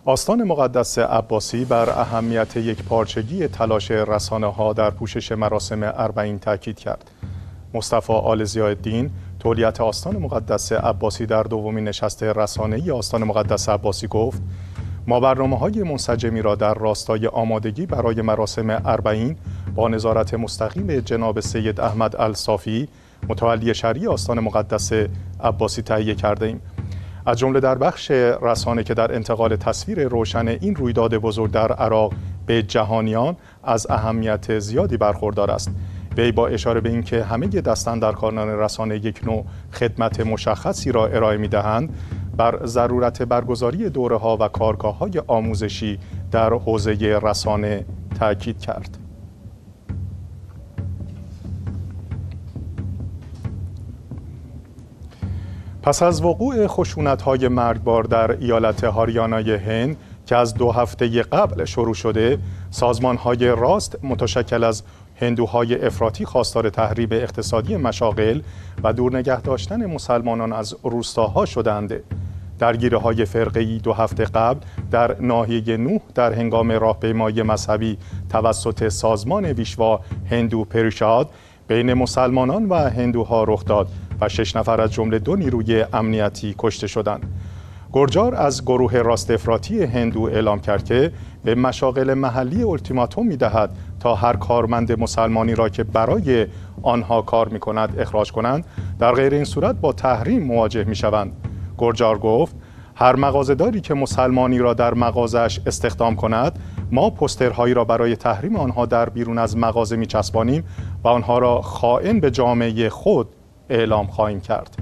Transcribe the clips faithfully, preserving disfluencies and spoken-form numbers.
آستان مقدس عباسی بر اهمیت یکپارچگی تلاش رسانه‌ها در پوشش مراسم اربعین تاکید کرد. مصطفی آل ضیاءالدین تولیت آستان مقدس عباسی در دومین نشست رسانه‌ای آستان مقدس عباسی گفت: ما برنامه‌های منسجمی را در راستای آمادگی برای مراسم اربعین با نظارت مستقیم جناب سید احمد الصافی متولی شرعی آستان مقدس عباسی تهیه کرده ایم. از جمله در بخش رسانه که در انتقال تصویر روشن این رویداد بزرگ در عراق به جهانیان از اهمیت زیادی برخوردار است. وی با اشاره به اینکه همه دستاندرکاران رسانه یک نوع خدمت مشخصی را ارائه می‌دهند، بر ضرورت برگزاری دوره‌ها و کارگاه‌های آموزشی در حوزه رسانه تاکید کرد. پس از وقوع خشونت‌های مرگبار در ایالت هاریانای هند که از دو هفته قبل شروع شده، سازمان‌های راست متشکل از هندوهای افراطی خواستار تخریب اقتصادی مشاغل و دور نگه داشتن مسلمانان از روستاها شدند. درگیری‌های فرقه‌ای دو هفته قبل در ناحیه نوح در هنگام راهپیمایی مذهبی توسط سازمان ویشوا هندو پریشاد بین مسلمانان و هندوها رخ داد و شش نفر از جمله دو نیروی امنیتی کشته شدند. گرجار از گروه راست افراطی هندو اعلام کرد که به مشاغل محلی التیماتوم می‌دهد تا هر کارمند مسلمانی را که برای آنها کار می‌کند اخراج کنند، در غیر این صورت با تحریم مواجه می‌شوند. گرجار گفت: هر مغازه‌داری که مسلمانی را در مغازش استخدام کند، ما پوسترهایی را برای تحریم آنها در بیرون از مغازه می‌چسبانیم و آنها را خائن به جامعه خود اعلام خواهیم کرد.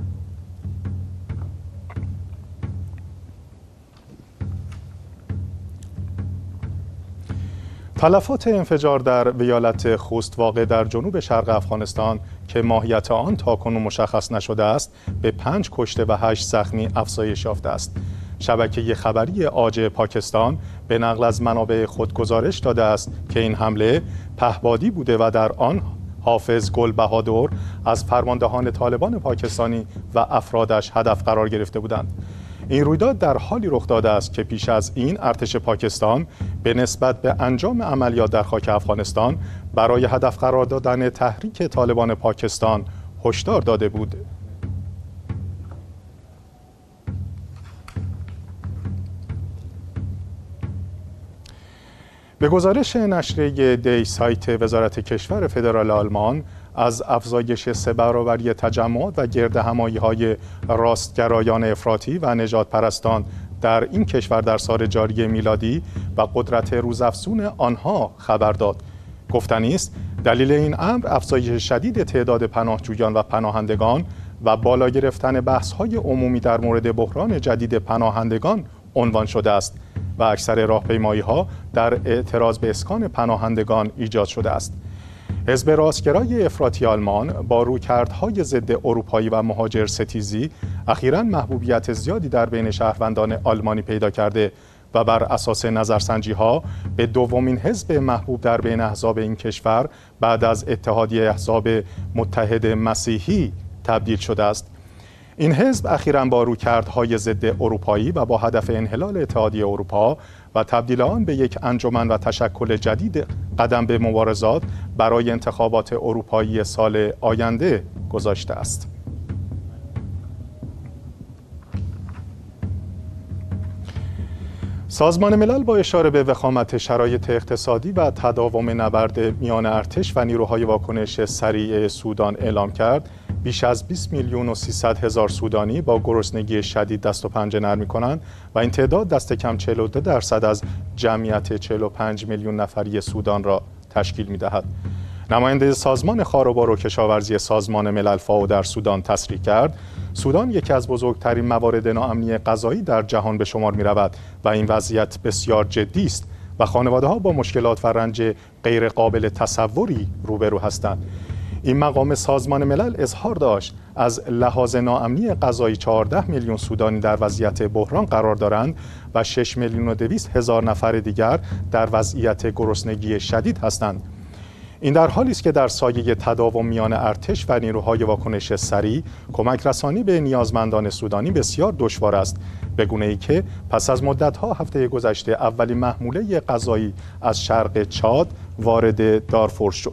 تلفات انفجار در ویالت خوست واقع در جنوب شرق افغانستان که ماهیت آن تاکنون مشخص نشده است، به پنج کشته و هشت زخمی افزایش یافته است. شبکه خبری آج پاکستان به نقل از منابع خود گزارش داده است که این حمله پهپادی بوده و در آن حافظ گل بهادر از فرماندهان طالبان پاکستانی و افرادش هدف قرار گرفته بودند. این رویداد در حالی رخ داده است که پیش از این ارتش پاکستان به نسبت به انجام عملیات در خاک افغانستان برای هدف قرار دادن تحریک طالبان پاکستان هشدار داده بود. به گزارش نشریه دی سایت وزارت کشور فدرال آلمان، از افزایش سه برابری تجمعات و گردهمایی‌های راستگرایان افراطی و نژاد پرستان در این کشور در سال جاری میلادی و قدرت روزافزون آنها خبر داد. گفتنی است دلیل این امر افزایش شدید تعداد پناهجویان و پناهندگان و بالا گرفتن بحث‌های عمومی در مورد بحران جدید پناهندگان عنوان شده است و اکثر راهپیمایی‌ها در اعتراض به اسکان پناهندگان ایجاد شده است. حزب راستگرای افراطی آلمان با رویکردهای ضد اروپایی و مهاجر ستیزی اخیراً محبوبیت زیادی در بین شهروندان آلمانی پیدا کرده و بر اساس نظرسنجی‌ها به دومین حزب محبوب در بین احزاب این کشور بعد از اتحادیه احزاب متحد مسیحی تبدیل شده است. این حزب اخیراً با رویکردهای ضد اروپایی و با هدف انحلال اتحادیه اروپا و تبدیل آن به یک انجمن و تشکل جدید قدم به مبارزات برای انتخابات اروپایی سال آینده گذاشته است. سازمان ملل با اشاره به وخامت شرایط اقتصادی و تداوم نبرد میان ارتش و نیروهای واکنش سریع سودان اعلام کرد بیش از بیست میلیون و سیصد هزار سودانی با گرسنگی شدید دست و پنجه نرم می‌کنند و این تعداد دست کم چهل و دو درصد از جمعیت چهل و پنج میلیون نفری سودان را تشکیل می‌دهد. نماینده سازمان خاروبار و کشاورزی سازمان ملل فاو در سودان تصریح کرد سودان یکی از بزرگترین موارد ناامنی غذایی در جهان به شمار می‌رود و این وضعیت بسیار جدی است و خانواده‌ها با مشکلات و رنج غیر قابل تصوری روبرو هستند. این مقام سازمان ملل اظهار داشت از لحاظ ناامنی غذایی چهارده میلیون سودانی در وضعیت بحران قرار دارند و شش میلیون و دویست هزار نفر دیگر در وضعیت گرسنگی شدید هستند. این در حالی است که در سایه تداوم میان ارتش و نیروهای واکنش سریع کمک رسانی به نیازمندان سودانی بسیار دشوار است، به گونه‌ای که پس از مدت‌ها هفته گذشته اولین محموله غذایی از شرق چاد وارد دارفور شد.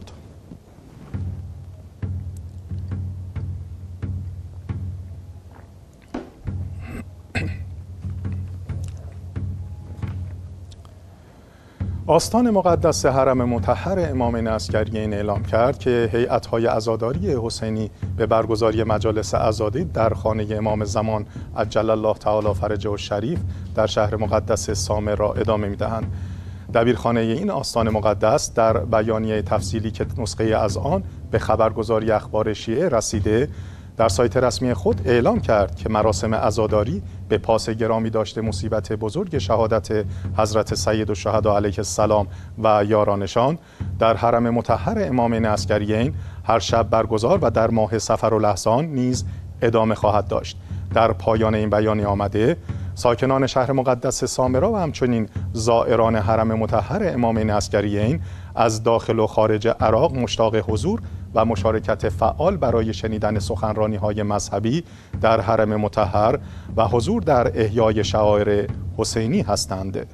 آستان مقدس حرم مطهر امامین عسکریین اعلام کرد که هیئت‌های عزاداری حسینی به برگزاری مجالس عزادی در خانه امام زمان عجل الله تعالی فرجه الشریف در شهر مقدس سامر را ادامه می‌دهند. دبیرخانه این آستان مقدس در بیانیه تفصیلی که نسخه از آن به خبرگزاری اخبار شیعه رسیده، در سایت رسمی خود اعلام کرد که مراسم عزاداری به پاس گرامی داشته مصیبت بزرگ شهادت حضرت سید الشهدا علیه السلام و یارانشان در حرم مطهر امامین عسکریین هر شب برگزار و در ماه صفرالحسان نیز ادامه خواهد داشت. در پایان این بیانیه آمده ساکنان شهر مقدس سامرا و همچنین زائران حرم مطهر امامین عسکریین از داخل و خارج عراق مشتاق حضور و مشارکت فعال برای شنیدن سخنرانی‌های مذهبی در حرم مطهر و حضور در احیای شعائر حسینی هستند.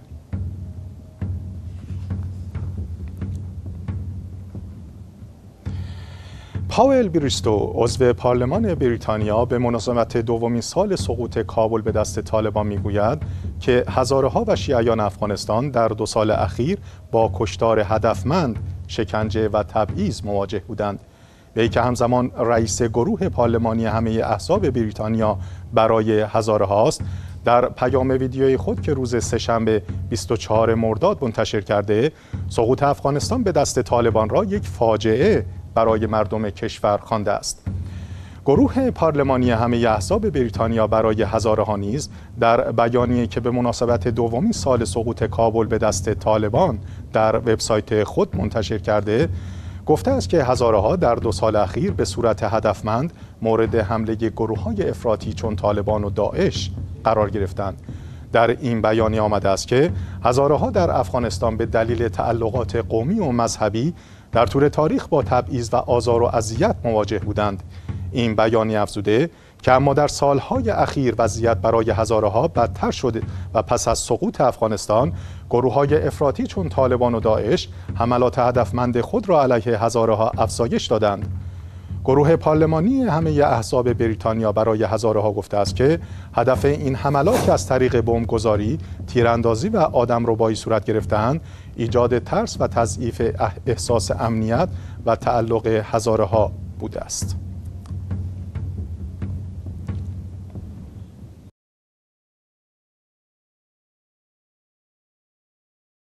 پاول بریستو عضو پارلمان بریتانیا به مناسبت دومین سال سقوط کابل به دست طالبان میگوید که هزاره‌ها و شیعیان افغانستان در دو سال اخیر با کشتار هدفمند، شکنجه و تبعیض مواجه بودند. وی که همزمان رئیس گروه پارلمانی همه احزاب بریتانیا برای هزارهاست، در پیام ویدیوی خود که روز سه‌شنبه بیست و چهارم مرداد منتشر کرده، سقوط افغانستان به دست طالبان را یک فاجعه برای مردم کشور خوانده است. گروه پارلمانی همه احزاب بریتانیا برای هزارها نیز در بیانیه‌ای که به مناسبت دومین سال سقوط کابل به دست طالبان در وبسایت خود منتشر کرده، گفته است که هزارها در دو سال اخیر به صورت هدفمند مورد حمله گروه‌های افراطی چون طالبان و داعش قرار گرفتند. در این بیانیه آمده است که هزارها در افغانستان به دلیل تعلقات قومی و مذهبی در طول تاریخ با تبعیض و آزار و اذیت مواجه بودند. این بیانیه افزوده که اما در سالهای اخیر وضعیت برای هزارها بدتر شده و پس از سقوط افغانستان گروه‌های افراطی چون طالبان و داعش حملات هدفمند خود را علیه هزارها افزایش دادند. گروه پارلمانی همه احزاب بریتانیا برای هزارها گفته است که هدف این حملات که از طریق بمبگذاری، تیراندازی و آدمربایی صورت گرفته‌اند، ایجاد ترس و تضعیف احساس امنیت و تعلق هزارها بوده است.